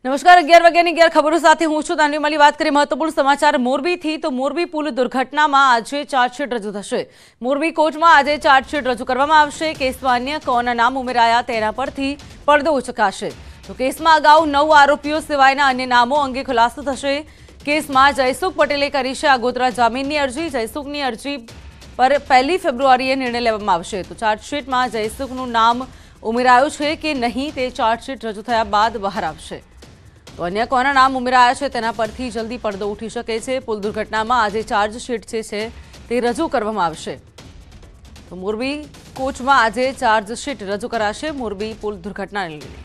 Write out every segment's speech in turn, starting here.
નમસ્કાર 11 વાગ્યાની 11 ખબરો સાથે હું છું તાનવી મલી। વાત કરીએ મહત્વપૂર્ણ સમાચાર મોરબીથી તો મોરબી પુલ દુર્ઘટનામાં આજે ચાર્જશીટ રજૂ થશે। મોરબી કોર્ટમાં આજે ચાર્જશીટ રજૂ કરવામાં આવશે। કેસમાં અન્ય કોના નામ ઉમેરાયા તેના પરથી પડદો ઉચકાશે। તો કેસમાં અગાઉ 9 આરોપીઓ સિવાયના અન્ય નામો અંગે ખુલાસો થશે। કેસમાં જયસુખ પટેલે કરી છે આગોતરા જામીનની અરજી। જયસુખની અરજી પર 1 ફેબ્રુઆરીએ નિર્ણય લેવામાં આવશે। તો ચાર્જશીટમાં જયસુખનું નામ ઉમેરાયું છે કે નહીં તે ચાર્જશીટ રજૂ થયા બાદ બહાર આવશે। તો અન્ય કોના નામ ઉમેરાયા છે તેના પરથી જલ્દી પડદો ઉઠી શકે છે। પુલ દુર્ઘટનામાં આજે ચાર્જશીટ છે તે રજૂ કરવામાં આવશે। તો મોરબી કોચમાં આજે ચાર્જશીટ રજૂ કરાશે મોરબી પુલ દુર્ઘટનાને લઈને।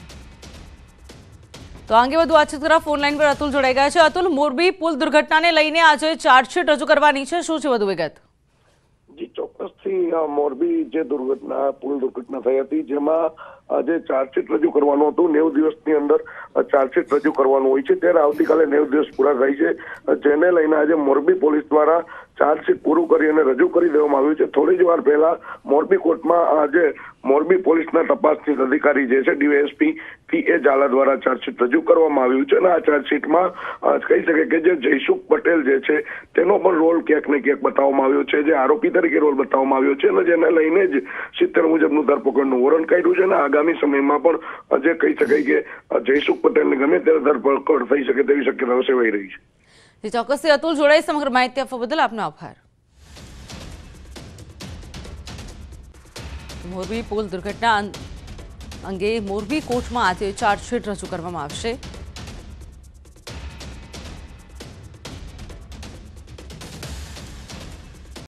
તો આ અંગે વધુ વાતચીત કરવા ફોન લાઈન પર અતુલ જોડાઈ ગયા છે। અતુલ, મોરબી પુલ દુર્ઘટનાને લઈને આજે ચાર્જશીટ રજૂ કરવાની છે, શું છે વધુ વિગત? જી ચોક્કસથી મોરબી જે પુલ દુર્ઘટના થઈ હતી જેમાં આજે ચાર્જશીટ રજૂ કરવાનું હતું। 90 દિવસની અંદર ચાર્જશીટ રજૂ કરવાનું હોય છે, ત્યારે આવતીકાલે 90 દિવસ પૂરા થાય છે, જેને લઈને આજે મોરબી પોલીસ દ્વારા ચાર્જશીટ પૂરું કરી અને રજૂ કરી દેવામાં આવ્યું છે। થોડી જ વાર પહેલા મોરબી કોર્ટમાં આજે મોરબી પોલીસના તપાસનીશ અધિકારી જે છે ડીવાયએસપી પીએ ઝાલા દ્વારા ચાર્જશીટ રજૂ કરવામાં આવ્યું છે અને આ ચાર્જશીટમાં કહી શકે કે જે જયસુખ પટેલ જે છે તેનો પણ રોલ ક્યાંક ને ક્યાંક બતાવવામાં આવ્યો છે, જે આરોપી તરીકે રોલ બતાવવામાં આવ્યો છે અને જેને લઈને જ 70 મુજબનું ધરપકડનું વોરંટ કાઢ્યું છે અને આગામી સમયમાં પણ જે કહી શકાય કે જયસુખ પટેલને ગમે ત્યારે ધરપકડ થઈ શકે તેવી શક્યતાઓ સેવાઈ રહી છે। ચોક્કસથી અતુલ જોડાઈ સમગ્ર માહિતી આપવા બદલ આપનો આભાર। મોરબી પુલ દુર્ઘટના અંગે મોરબી કોર્ટમાં આજે ચાર્જશીટ રજૂ કરવામાં આવશે।